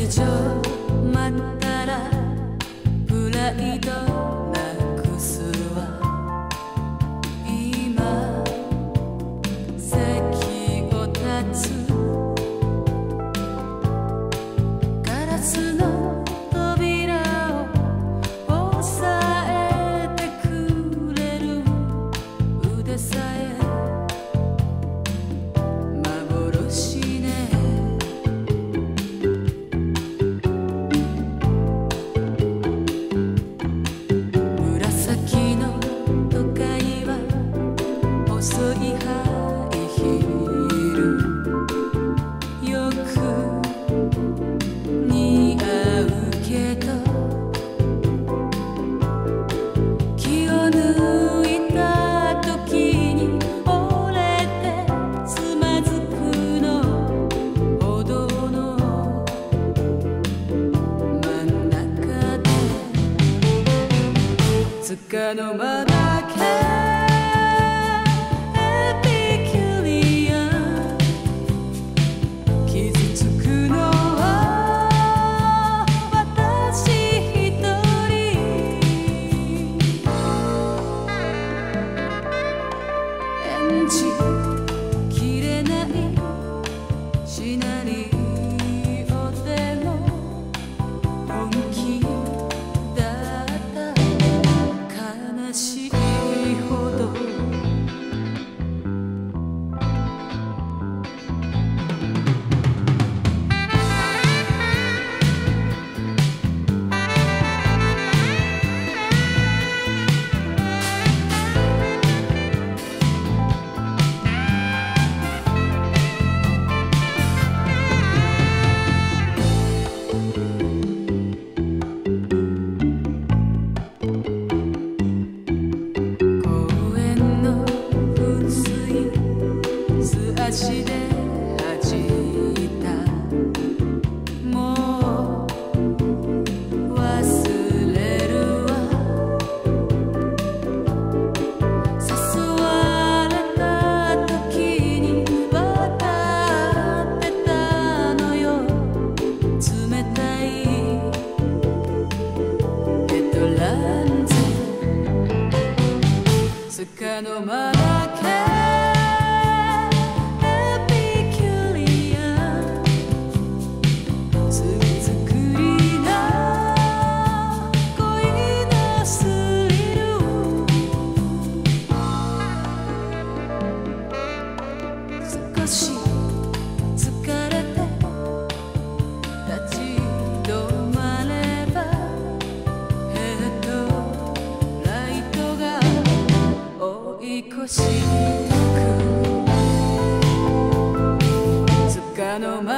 上待ったらプライドなくすわ。今席を立つガラスの扉を押さえてくれる腕さえ幻ね。紫の都会は細いハイヒールよく似合うけど気を抜いた時に折れてつまずくの歩道の真ん中でつかの間だけエピキュリアン傷つくのは私一人。演じきれないシナリオでも本気だった悲しいほど足で弾いたもう忘れるわ。誘われた時に分かってたのよ。冷たいエトランゼつかの間だけ少し疲れて立ち止まればヘッドライトが追い越してくつかの間